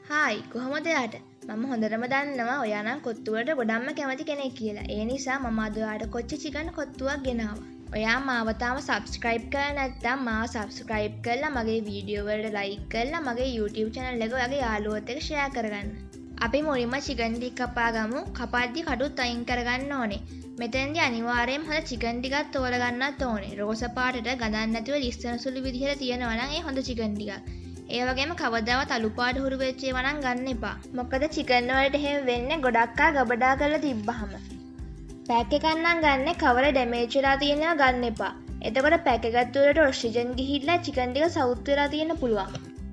Hi කොහොමද යාට මම හොඳටම දන්නවා ඔයා නම් කොත්තු වලට ගොඩක්ම කැමති කෙනෙක් කියලා. ඒ නිසා මම අද ඔයාට කොච්චි චිකන් කොත්තුවක් ගෙනාවා. ඔයා මාව තාම subscribe කරලා නැත්නම් මාව subscribe කරලා මගේ වීඩියෝ වලට like කරලා මගේ YouTube channel එක ඔයාගේ යාළුවොත් එක්ක share කරගන්න. අපි මුලින්ම චිකන් ටික කපා ගමු. කපද්දි කටුත් අයින් කරගන්න ඕනේ. මෙතෙන්දී අනිවාර්යයෙන්ම හොඳ චිකන් ටිකක් තෝරගන්නත් ඕනේ. රෝස පාටට ගඳක් නැතුව ලිස්සන සුළු විදිහට තියෙනවා නම් ඒ හොඳ චිකන් ටිකක්. ඒ වගේම කවදාවත් අලු පාට හුරු වෙච්ච ඒවා නම් ගන්න එපා. මොකද චිකන් වලට එහෙම වෙන්නේ ගොඩක් ගබඩා කරලා තිබ්බහම. පැක් එකක් නම් ගන්න කවර ඩැමේජ් වෙලා තියෙනවා ගන්න එපා. එතකොට පැක් එක ඇතුළට ඔක්සිජන් ගිහිල්ලා චිකන් ටික සවුත් වෙලා තියෙන්න පුළුවන්.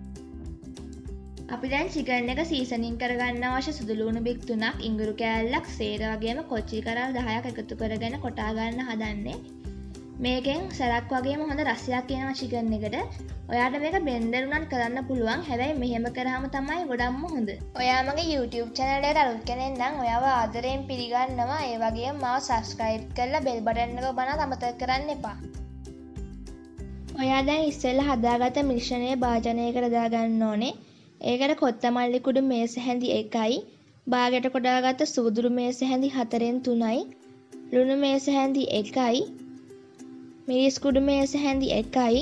අපි දැන් චිකන් එක සීසනින් කරගන්න අවශ්‍ය සුදු ලුණු බික් 3ක්, ඉඟුරු කෑල්ලක්, සේර වගේම කොච්චි කරල් 10ක් එකතු කරගෙන කොටා ගන්න හදන්නේ. මේකෙන් සැරක් වගේම හොඳ රසයක් එනවා චිකන් එකට. ඔයාට මේක බෙන්ඩර් උනත් කරන්න පුළුවන්. හැබැයි මෙහෙම කරාම තමයි ගොඩක්ම හොඳ. ඔයා මගේ YouTube channel එකට අලුත් කෙනෙක් නම් ඔයාව ආදරයෙන් පිළිගන්නවා. ඒ වගේම මාව subscribe කරලා bell button එක ඔබනත් අමතක කරන්න එපා. ඔයා දැන් ඉස්සෙල්ලා හදාගත්ත මිශ්‍රණය භාජනයකට දාගන්න ඕනේ. ඒකට කොත්තමල්ලි කුඩු මේස හැඳි 1යි, බාගට කොටාගත්ත සූදුරු මේස හැඳි 4න් 3යි, ලුණු මේස හැඳි 1යි, මිරිස් කුඩු මේස හැඳි 1යි,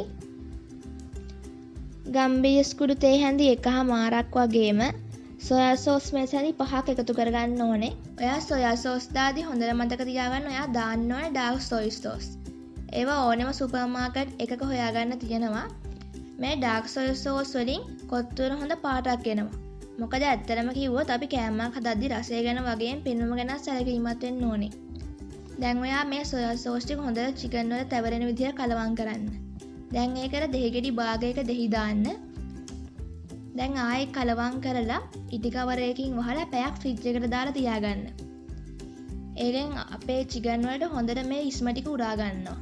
ගම්බියස් කුඩු තේ හැඳි 1මාරක් වගේම සොයා සෝස් මේස හැඳි 5ක් එකතු කරගන්න ඕනේ. ඔයා සොයා සෝස් දාදී හොඳට මතක තියාගන්න ඔයා දාන්න ඕනේ ඩාර්ක් සොයි සෝස්. ඒවා ඕනෙම සුපර් මාකට් එකක හොයාගන්න තියෙනවා. මේ ඩාර්ක් සොයි සෝස් වලින් කොත්තු වල හොඳ පාටක් එනවා. මොකද ඇත්තටම කිව්වොත් අපි කෑමක් හදද්දි රසය ගැන වගේම පෙනුම ගැන සැලකිලිමත් වෙන්න ඕනේ. දැන් ඔයා මේ සොයා සෝස් ටික හොඳට චිකන් වල තැවරෙන විදිහට කලවම් කරන්න. දැන් ඒකට දෙහි ගෙඩි භාගයක දෙහි දාන්න. දැන් ආයෙ කලවම් කරලා ඉටි කවරයකින් වහලා පැයක් ෆ්‍රිජ් එකට දාලා තියාගන්න. ඒකෙන් අපේ චිකන් වලට හොඳට මේ ඉස්ම ටික උරා ගන්නවා.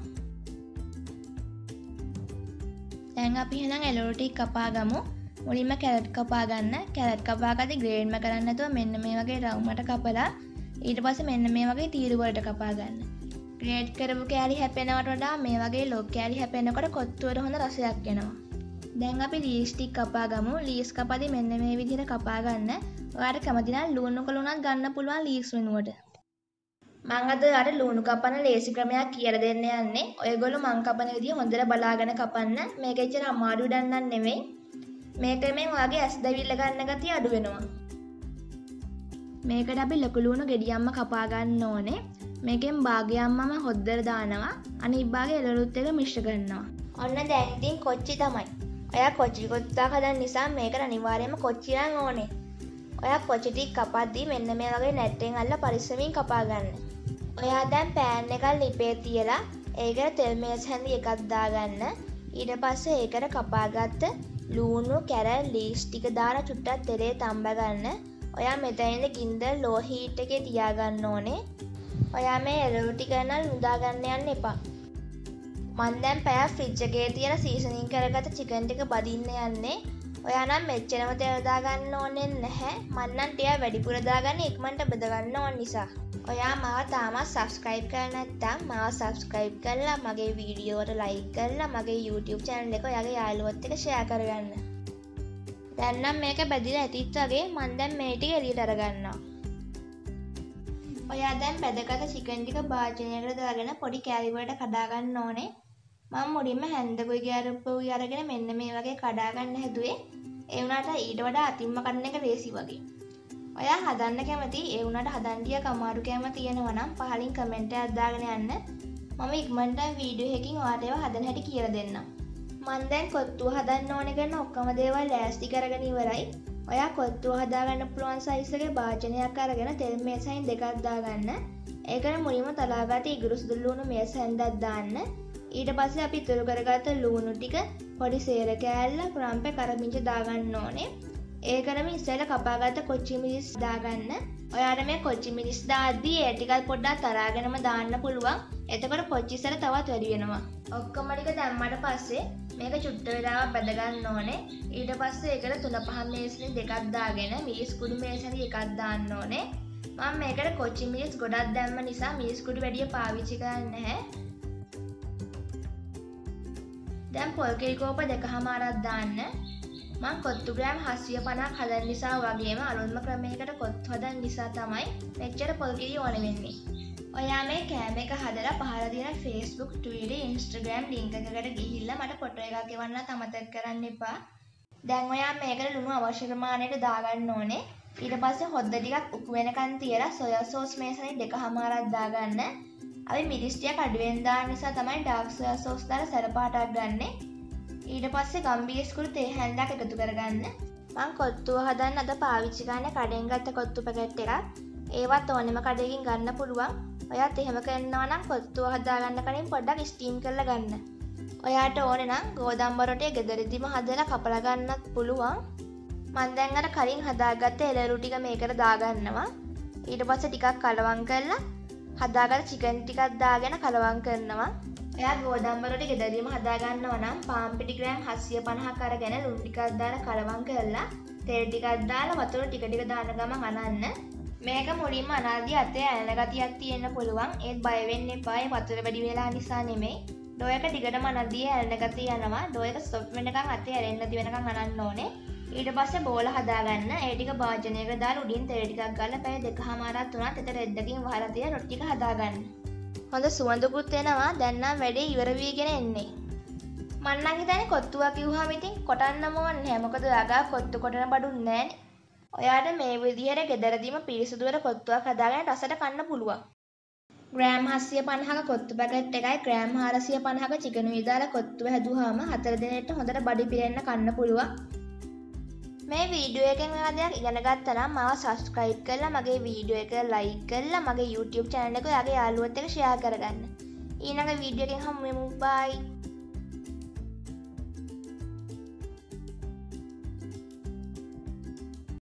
දැන් අපි එහෙනම් එළවලු ටික කපා ගමු. මුලින්ම කැරට් කපා ගන්න. කැරට් කපාගද්දි ග්‍රේඩ්ම කරන්නේ නැතුව මෙන්න මේ වගේ රවුමට කපලා ඊට පස්සේ මෙන්න මේ වගේ තීරු වලට කපා ගන්න. ග්‍රේඩ් කරපු කෑලි හැපෙනවට වඩා මේ වගේ ලොක් කෑලි හැපෙනකොට කොත්තු වල හොඳ රසයක් එනවා. දැන් අපි ලීස් ටික කපා ගමු. ලීස් කපද්දි මෙන්න මේ විදිහට කපා ගන්න. ඔයාලට කැමති නම් ලුණු කළු උනත් ගන්න පුළුවන් ලීස් වෙනුවට. මම අද ඔයාලට ලුණු කපන ලේසි ක්‍රමයක් කියලා දෙන්න යන්නේ. ඔයගොල්ලෝ මං කපන විදිහ හොඳට බලාගෙන කපන්න. මේක එච්චර අමාරු දන්නන් නෙමෙයි. මේ ක්‍රමෙන් ඔයාගේ ඇස් දැවිල්ල ගන්න ගතිය අඩු වෙනවා. මේකට අපි ලොකු ලුණු ගෙඩියක්ම කපා ගන්න ඕනේ. මේකෙන් භාගයක්මම හොද්දට දානවා. අනිත් භාගය එළවලුත් එක්ක මිශ්‍ර කරනවා. ඔන්න දැන් ඉතින් කොච්චි තමයි. ඔයා කොච්චි කොත්තාක් හදන්න නිසා මේකට අනිවාර්යයෙන්ම කොච්චි නම් ඕනේ. ඔයා කොච්චි ටික කපද්දී මෙන්න මේ වගේ නැට්ටෙන් අල්ල පරිස්සමින් කපා ගන්න. ඔයා දැන් පෑන් එකක් ලිපේ තියලා ඒකට තෙල් මේස් හැඳි එකක් දාගන්න. ඊට පස්සේ ඒකට කපාගත්ත ලුණු, කැරල්, ලීස් ටික දාලා චුට්ටක් තෙලේ තම්බ ගන්න. ඔයා මෙතනින්ද ගින්දර ලෝ හීට් එකේ තියාගන්න ඕනේ. ඔයා මේ එළවලු ටික නම් උදා ගන්න යන්න එපා. මම දැන් පැයක් ෆ්‍රිජ් එකේ තියලා සීසනින් කරගත්ත චිකන් ටික බදින්න යන්නේ. ඔයා නම් මෙච්චරම තෙල් දාගන්න ඕනේ නැහැ. මම නම් ටිකක් වැඩිපුර දාගන්න ඉක්මනට බෙද ගන්න ඕන නිසා. ඔයා මාව තාමත් subscribe කරලා නැත්නම් මාව subscribe කරලා මගේ වීඩියෝ වලට like කරලා මගේ YouTube channel එක ඔයාගේ යාළුවොත් එක්ක share කරගන්න. දැන් නම් මේක බැදිලා ඇතිත් වගේ මම දැන් මේ ටික එළියට අරගන්නවා. ඔයා දැන් බැදගත් චිකන් ටික භාජනයකට දාගෙන පොඩි කෑලි වලට කඩා ගන්න ඕනේ. මම මුලින්ම හැන්දකුයි ගෑරුප්පුයි අරගෙන මෙන්න මේ වගේ කඩා ගන්න හැදුවේ. ඒ වුණාට ඊට වඩා අතින්ම කඩන එක ලේසි වගේ. ඔයා හදන්න කැමති ඒ වුණාට හදන්න ටික අමාරු කැම තියෙනවා නම් පහලින් කමෙන්ට් එකක් දාගෙන යන්න. මම ඉක්මනට වීඩියෝ එකකින් ඔයාලට ඒවා හදන හැටි කියලා දෙන්නම්. මම දැන් කොත්තුව හදන්න ඕනේ කරන ඔක්කොම දේවල් ලෑස්ති කරගෙන ඉවරයි. ඔයා කොත්තුව හදාගන්න පුළුවන් සයිස් එකේ භාජනයක් අරගෙන තෙල් මේසයින් දෙකක් දාගන්න. ඒකට මුලින්ම තලාගත්ත ඉඟුරු සුදු ලුණු මේස හැන්දක් දාන්න. ඊට පස්සේ අපි ඉතුරු කරගත්ත ලුණු ටික පොඩි සේර කෑල්ල ප්‍රම්පේ කරමිංච දාගන්න ඕනේ. ඒකටම ඉස්සෙල්ලා කපාගත්ත කොච්චි මිරිස් දාගන්න. ඔයාට මේ කොච්චි මිරිස් දාද්දී ඒ ටිකත් පොඩ්ඩක් තරාගෙනම දාන්න පුළුවන්. එතකොට කොච්චි සැර තවත් වැඩි වෙනවා. ඔක්කොම ටික දැම්මට පස්සේ මේක චුට්ට වෙලාවක් බැද ගන්න ඕනේ. ඊට පස්සේ ඒකට 3-5 මේසෙන් දෙකක් දාගෙන මිරිස් කුඩු මේසෙන් එකක් දාන්න ඕනේ. මම මේකට කොච්චි මිරිස් ගොඩක් දැම්ම නිසා මිරිස් කුඩු වැඩිය පාවිච්චි කරන්නේ නැහැ. දැන් පොල් කිරි කෝප 2මාරක් දාන්න. මම කොත්තු ග්‍රෑම් 750ක් හදන්න නිසා වගේම අලුත්ම ක්‍රමයකට කොත්තු හදන්න නිසා තමයි මෙච්චර පොල් කිරි ඕන වෙන්නේ. ඔයා මේ කෑම එක හදලා පහළ තියෙන Facebook, Twitter, Instagram link එකකට ගිහිල්ලා මට ෆොටෝ එකක් එවන්නත් අමතක කරන්න එපා. දැන් ඔයා මේකට ලුණු අවශ්‍ය ප්‍රමාණයට දාගන්න ඕනේ. ඊට පස්සේ හොද්ද ටිකක් උකු වෙනකන් තියලා සොයා සෝස් මේසනේ 2කමාරක් දාගන්න. අපි මිරිස් ටික අඩුවෙන් දාන නිසා තමයි ඩාර්ක් සොයා සෝස් දාලා සැර පාටක් ගන්නෙ. ඊට පස්සේ ගම්බීස් කුළු තේ හැන්දක් එකතු කරගන්න. මං කොත්තුව හදන්න අද පාවිච්චි කරන්නේ කඩෙන් ගත්ත කොත්තු පැකට් එකක්. ඒවත් ඕනෙම කඩේකින් ගන්න පුළුවන්. ඔයාත් එහෙම කරනවා නම් කොත්තුව හදාගන්න කලින් පොඩ්ඩක් ස්ටීම් කරලා ගන්න. ඔයාට ඕනේ නම් ගෝදම්බ රොටිය ගෙදරදීම හදලා කපලා ගන්නත් පුළුවන්. මං දැන් අර කලින් හදාගත්ත එළවලු ටික මේකට දාගන්නවා. ඊට පස්සේ ටිකක් කලවම් කරලා හදාගත්ත චිකන් ටිකක් දාගෙන කලවම් කරනවා. එයා ගෝදම්බ රොටි ගෙදරදීම හදාගන්නවා නම් පාන් පිටි ග්‍රෑම් 750ක් අරගෙන ලුණු ටිකක් දාලා කලවම් කරලා තෙල් ටිකක් දාලා වතුර ටික ටික දාන ගමන් අනන්න. මේක මුලින්ම අනද්දී අතේ ඇලෙන ගතියක් තියෙන්න පුළුවන්. ඒත් බය වෙන්න එපා. ඒ වතුර වැඩි වෙලා නිසා නෙමෙයි. ඩෝ එක දිගටම අනද්දී ඇලෙන ගතිය යනවා. ඩෝ එක සොෆ්ට් වෙනකන් අතේ ඇලෙන්න නැති වෙනකන් අනන්න ඕනේ. ඊට පස්සේ බෝල හදාගන්න. ඒ ටික භාජනයකට දාලා උඩින් තෙල් ටිකක් ගාලා පැය 2කමාරක් 3ක් එතන රෙද්දකින් වහලා තියලා රොටි ටික හදාගන්න. හොඳ සුවඳකුත් එනවා. දැන් නම් වැඩේ ඉවර වීගෙන එන්නේ. මං නම් හිතන්නේ කොත්තුවක් කිව්වහම ඉතින් කොටන්නම ඕනේ නැහැ. මොකද ඔයාගා කොත්තු කොටන බඩු නැහැනේ. ඔයාට මේ විදිහට ගෙදරදීම පිරිසිදුවර කොත්තුවක් හදාගෙන රසට කන්න පුළුවන්. ග්‍රෑම් 750ක කොත්තු පැකට් එකයි ග්‍රෑම් 450ක චිකනුයි දාලා කොත්තුව හැදුවාම 4 දිනෙකට හොඳට බඩි පිරෙන්න කන්න පුළුවන්. මේ වීඩියෝ එකෙන් ඔයා දෙයක් ඉගෙන ගත්තා නම් මාව subscribe කරලා මගේ වීඩියෝ එක like කරලා මගේ YouTube channel එක ඔයාගේ යාළුවොත් එක්ක share කරගන්න. ඊළඟ වීඩියෝ එකෙන් හමු වෙමු. bye.